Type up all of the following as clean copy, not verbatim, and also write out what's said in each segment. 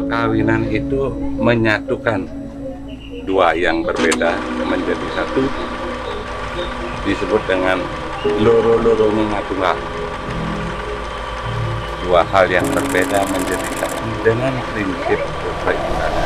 perkawinan itu menyatukan dua yang berbeda menjadi satu, disebut dengan loro-loro mengatunggal. Dua hal yang berbeda menjadi satu dengan prinsip beribadah.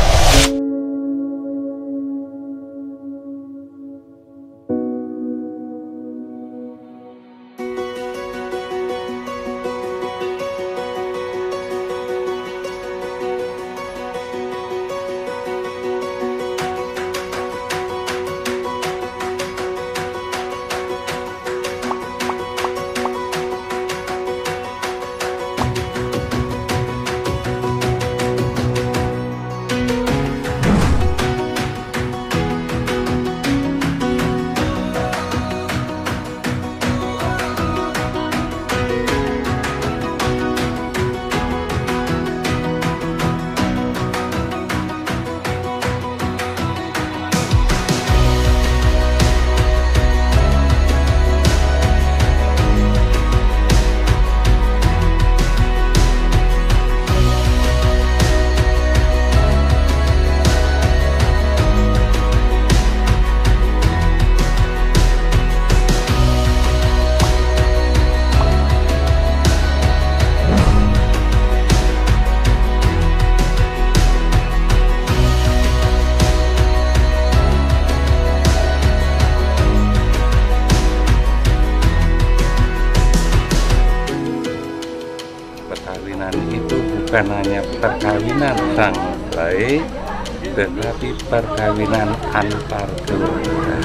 Perkawinan itu bukan hanya perkawinan sang mempelai, tetapi perkawinan antar keluarga.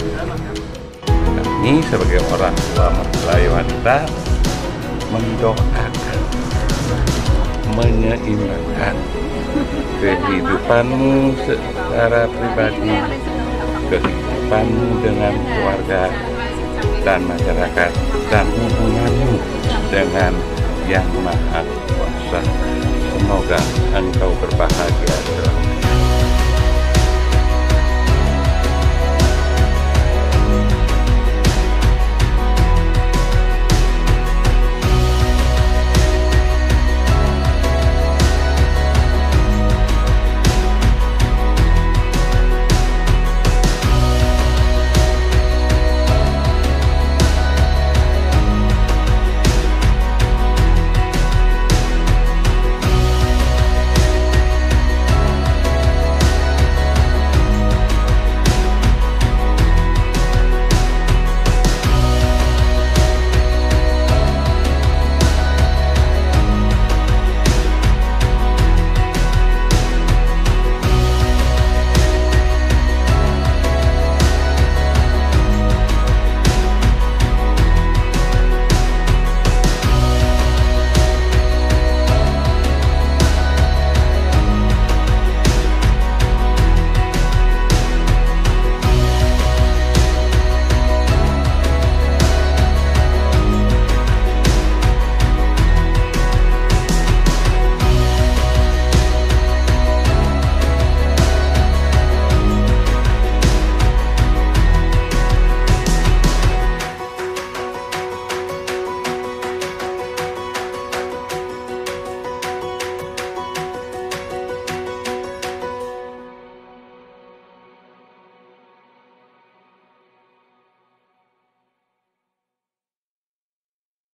Kami sebagai orang tua mempelai wanita mendoakan, menyeimbangkan kehidupanmu secara pribadi, kehidupanmu dengan keluarga dan masyarakat, dan hubunganmu dengan Yang Maha Kuasa. Semoga engkau berbahagia selalu.